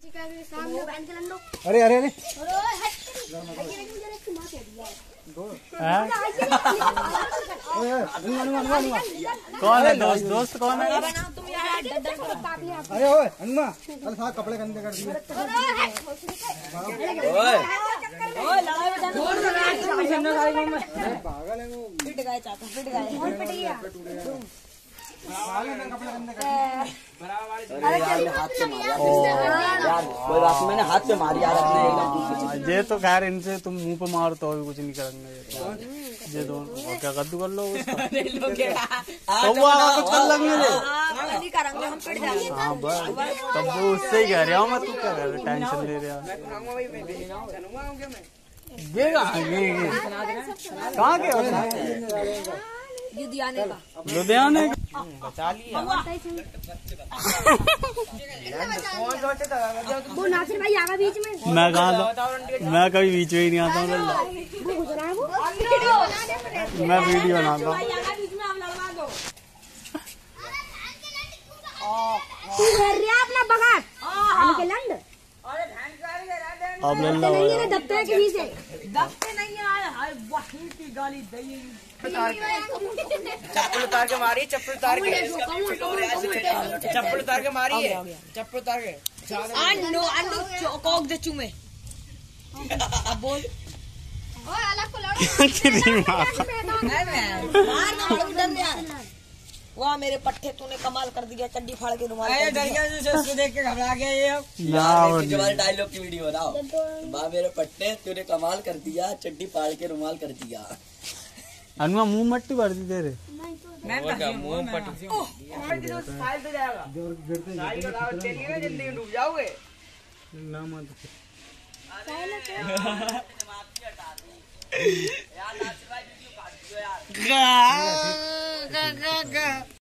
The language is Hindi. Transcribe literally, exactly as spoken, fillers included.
अरे अरे अरे कौन है दोस्त दोस्त कौन है? अरे ओए हनुमा कल साथ कपड़े गंदे कर दिए। पागल है वो। पिट गए चाचा पिट गए और पिट गया। अरे यार हाथ से मारा यार, कोई बात मैंने हाथ से मारी यार अपने। ये तो खैर इनसे तुम मुंह पे मारो तो भी कुछ नहीं करेंगे ये दोनों। क्या कद्दू कर लो उसका तो वो कुछ कर लेंगे नहीं करेंगे हम पिट जाएंगे। हाँ बस तब वो उससे ही कह रहा हूँ मैं। तू क्या कर रहा टेंशन ले रहा ये कहाँ के लुधियाने का लुधियाने बचा लिया। वो नासिर भाई आगा बीच में। मैं कहा था मैं कभी बीच में ही नहीं आता हूँ। मैं वीडियो बनाता हूँ। तू घेर रहा अपना बगात के लंड। अब ले लो दफ्तर के पीछे दफ्ते नहीं आए हाय वही की गाली दई। चप्पल उतार के मारी, चप्पल उतार के चप्पल उतार के मारी है, चप्पल उतार के अन्नो अन्नो चौकोक दे चुमे। अब बोल ओए अलग को लड़ो। वाह मेरे पट्टे तूने कमाल कर दिया। चड्डी फाड़ के रुमाल देख के घबरा गया ये। डायलॉग की वीडियो बनाओ। वाह मेरे पट्टे तूने कमाल कर दिया, चड्डी फाड़ के रुमाल कर दिया। अनुमा मुंह मट्टी भर दी तेरे। मैं मुंह पट्टी जल्दी डूब जाओगे ना मत यार।